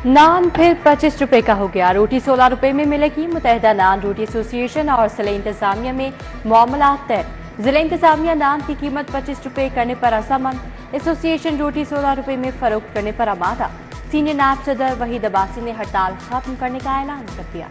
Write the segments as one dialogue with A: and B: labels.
A: नान फिर 25 रुपए का हो गया। रोटी 16 रुपए में मिलेगी। मुत्तहिदा नान रोटी एसोसिएशन और जिला इंतजामिया में मामला तय। जिला इंतजामिया नान की कीमत 25 रुपए करने पर रजामंद। एसोसिएशन रोटी 16 रुपए में फरोख्त करने पर आमादा। सीनियर नायब सदर वहीद अब्बासी ने हड़ताल खत्म करने का ऐलान कर दिया।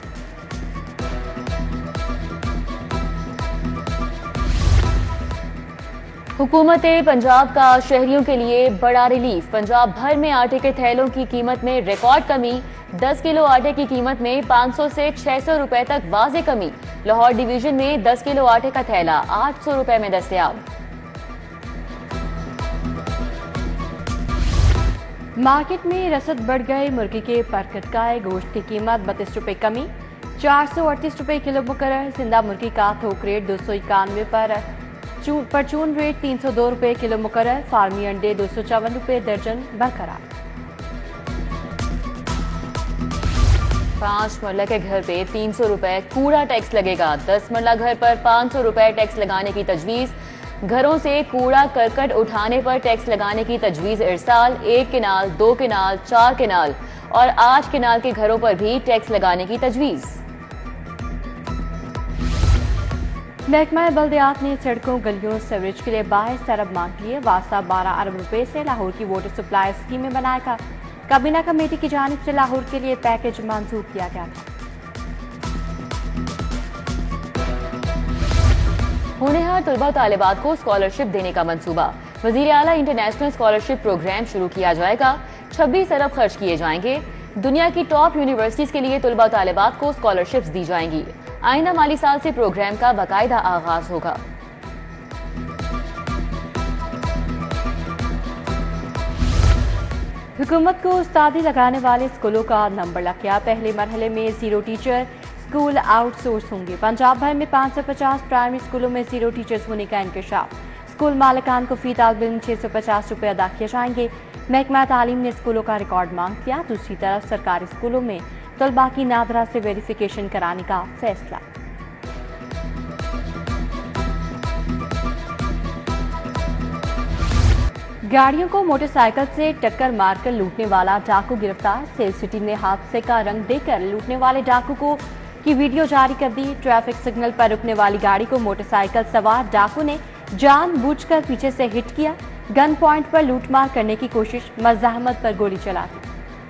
B: हुकूमत पंजाब का शहरियों के लिए बड़ा रिलीफ। पंजाब भर में आटे के थैलों की कीमत में रिकॉर्ड कमी। 10 किलो आटे की कीमत में 500 से 600 रुपए तक वाज़े कमी। लाहौर डिवीजन में 10 किलो आटे का थैला 800 रुपए में दस्तयाब।
A: मार्केट में रसद बढ़ गए। मुर्गी के परकटकाए गोश्त की कीमत 32 रुपए कमी, 438 रुपए किलो मुकर्रर। जिंदा मुर्गी का थोक रेट 291 पर। परचून रेट 302 रुपए किलो मुकर्रर। फार्मी अंडे 254 रुपए दर्जन बरकरार।
B: 5 मरला के घर पे 300 रुपए कूड़ा टैक्स लगेगा। 10 मरला घर पर 500 रुपए टैक्स लगाने की तजवीज। घरों से कूड़ा करकट उठाने पर टैक्स लगाने की तजवीज इरसाल। 1 किनाल, 2 किनाल, 4 किनाल और 8 किनाल के घरों पर भी टैक्स लगाने की तजवीज।
A: महकमा बल्दियात ने सड़कों गलियों सीवरेज के लिए 22 अरब मांग लिए। वास्ता 12 अरब रुपए से लाहौर की वाटर सप्लाई स्कीम में बनाएगा। काबीना कमेटी की जानिब से लाहौर के लिए पैकेज मंजूर किया गया था।
B: होनहार तलबा तालिबात को स्कॉलरशिप देने का मंसूबा। वजीर आला इंटरनेशनल स्कॉलरशिप प्रोग्राम शुरू किया जाएगा। 26 अरब खर्च किए जाएंगे। दुनिया की टॉप यूनिवर्सिटीज के लिए तलबा तालिबात को स्कॉलरशिप्स दी जाएंगी। आइंदा माली साल से प्रोग्राम का बाकायदा आगाज होगा।
A: हुकूमत को उस्तादी लगाने वाले स्कूलों का नंबर लग गया। पहले मरहले में 0 टीचर स्कूल आउटसोर्स होंगे। पंजाब भर में 550 प्राइमरी स्कूलों में 0 टीचर्स होने का इंकशाफ। स्कूल मालिकान को फी तालिब इल्म 650 रुपए अदा किए जाएंगे। महकमा तालीम ने स्कूलों का रिकॉर्ड मांग किया। दूसरी तरफ सरकारी स्कूलों में तलबा की नादरा से वेरिफिकेशन कराने का फैसला। गाड़ियों को मोटरसाइकिल से टक्कर मारकर लूटने वाला डाकू गिरफ्तार। सेल सिटी ने हादसे का रंग देकर लूटने वाले डाकू की वीडियो जारी कर दी। ट्रैफिक सिग्नल पर रुकने वाली गाड़ी को मोटरसाइकिल सवार डाकू ने जानबूझकर पीछे से हिट किया। गन पॉइंट पर लूटमार करने की कोशिश, मज़ाहमत पर गोली चला दी।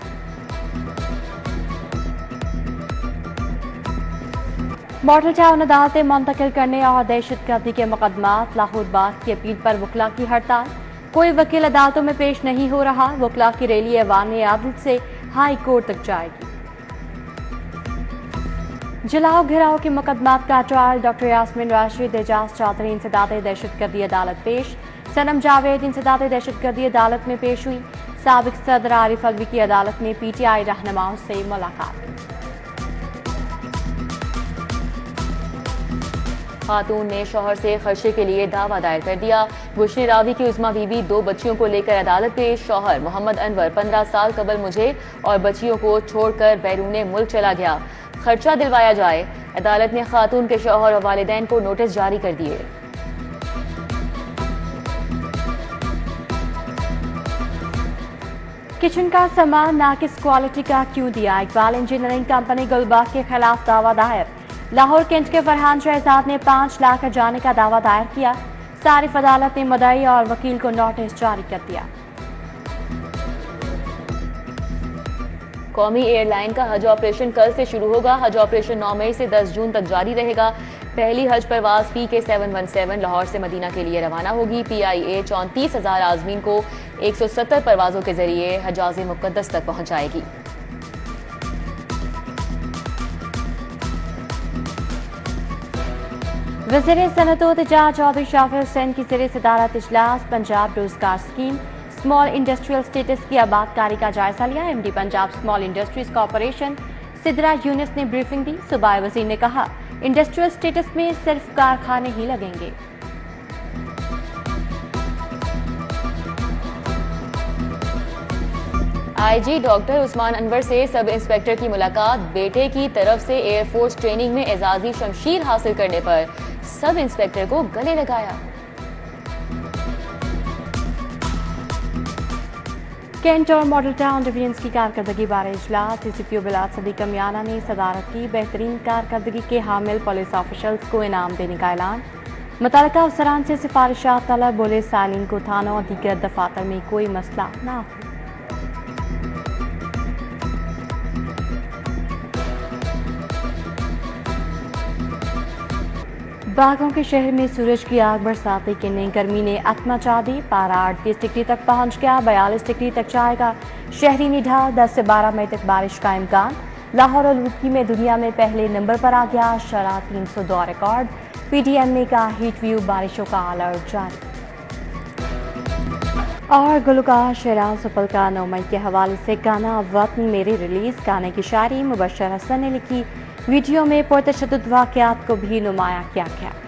A: मॉडल टाउन अदालतें मुंतकिल करने और दहशतगर्दी के मुकदमात। लाहौर बाग की अपील पर वकला की हड़ताल। कोई वकील अदालतों में पेश नहीं हो रहा। वकला की रैली ऐवान आदल से हाई कोर्ट तक जाएगी। जलाओ घिराव के मुकदमात का ट्रायल। डॉक्टर यास्मीन राशिद, एजाज चौधरी इंसदाद दहशतगर्दी अदालत पेश। सनम जावेद इंसदाद दहशतगर्दी अदालत में पेश हुई। साबिक सदर आरिफ अलवी की अदालत में PTI रहनुमाओं से मुलाकात।
B: खातून ने शौहर से खर्चे के लिए दावा दायर कर दिया। गुलशन रावी की उस्मा बीबी 2 बच्चियों को लेकर अदालत पेश। शौहर मोहम्मद अनवर 15 साल कबल मुझे और बच्चियों को छोड़कर बैरूने मुल्क चला गया। खर्चा दिलवाया जाए। अदालत ने खातून के शौहर और वालिदैन को नोटिस जारी कर दिए।
A: किचन का सामान नाकिस क्वालिटी का क्यों दिया? इकबाल इंजीनियरिंग कंपनी गुलबाग के खिलाफ दावा दायर। लाहौर कैंट के फरहान शहजाद ने 5 लाख जाने का दावा दायर किया। सारिफ अदालत ने मुद्दई और वकील को नोटिस जारी कर दिया।
B: कौमी एयरलाइन का हज ऑपरेशन कल से शुरू होगा। हज ऑपरेशन 9 मई से 10 जून तक जारी रहेगा। पहली हज परवाज PK 717 लाहौर से मदीना के लिए रवाना होगी। PIA 34,000 आजमीन को 170 परवाजों के जरिए हजाज मुकद्दस तक पहुंचाएगी।
A: वज़ीर सनअत व तिजारत चौधरी शाफिर हुसैन की ज़रिए सदारत इजलास। पंजाब रोजगार स्कीम स्मॉल इंडस्ट्रियल स्टेटस की आबादकारी का जायजा लिया। MD Punjab small industries corporation Sidra Younis ने ब्रीफिंग दी। सूबाई वज़ीर ने कहा इंडस्ट्रियल स्टेटस में सिर्फ कारखाने ही लगेंगे।
B: IG डॉक्टर उस्मान अनवर से सब इंस्पेक्टर की मुलाकात। बेटे की तरफ से एयरफोर्स ट्रेनिंग में एजाजी शमशीर हासिल करने पर सब इंस्पेक्टर को गले लगाया।
A: कैंट और मॉडल टाउन डिवीजन्स की कारकर्दगी बारे इजलास। CCPO बिलाल सदीक कमियाना ने सदारत की। बेहतरीन कारकर्दगी के हामिल पुलिस ऑफिशल्स को इनाम देने का ऐलान। मुतल्लिका अफसरान से सिफारिशात तलब। बोले सालिन को थानों और दीगर दफातर में कोई मसला ना हो। बागों के शहर में सूरज की आग बरसाते के नई गर्मी ने अत मचा दी। पारा 38 डिग्री तक पहुंच गया। 42 डिग्री तक जाएगा शहरी निढाल। 10 से 12 मई तक बारिश का इम्कान। लाहौर और लुधियाना में दुनिया में पहले नंबर पर आ गया। शरा 302 रिकॉर्ड। PTM का हीट व्यू। बारिशों का अलर्ट जारी। और गुलकार शेराज सुपल का 9 मई के हवाले से गाना वतन मेरे रिलीज। गाने की शायरी मुबश्शर हसन ने लिखी। वीडियो में पुरतशद्दुद वाक़यात को भी नुमाया किया गया।